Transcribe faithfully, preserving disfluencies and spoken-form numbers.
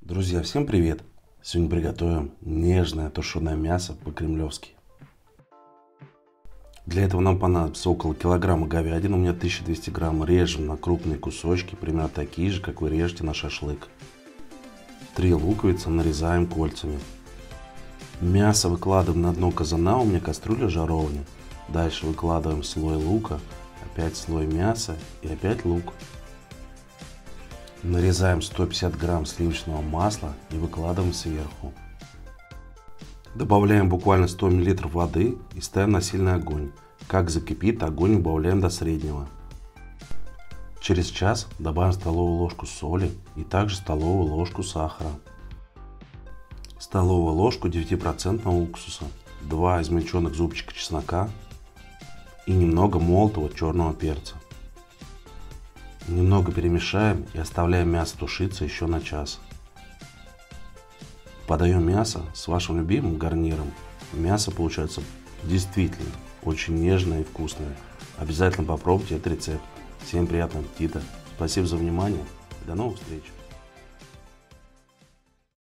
Друзья, всем привет! Сегодня приготовим нежное тушеное мясо по-кремлевски. Для этого нам понадобится около килограмма говядины, у меня тысяча двести грамм, режем на крупные кусочки, примерно такие же, как вы режете на шашлык. Три луковицы нарезаем кольцами. Мясо выкладываем на дно казана, у меня кастрюля жаровня. Дальше выкладываем слой лука, опять слой мяса и опять лук. Нарезаем сто пятьдесят грамм сливочного масла и выкладываем сверху. Добавляем буквально сто миллилитров воды и ставим на сильный огонь. Как закипит, огонь убавляем до среднего. Через час добавим столовую ложку соли и также столовую ложку сахара. Столовую ложку девять процентов уксуса, два измельченных зубчика чеснока и немного молотого черного перца. Немного перемешаем и оставляем мясо тушиться еще на час. Подаем мясо с вашим любимым гарниром. Мясо получается действительно очень нежное и вкусное. Обязательно попробуйте этот рецепт. Всем приятного аппетита. Спасибо за внимание. До новых встреч.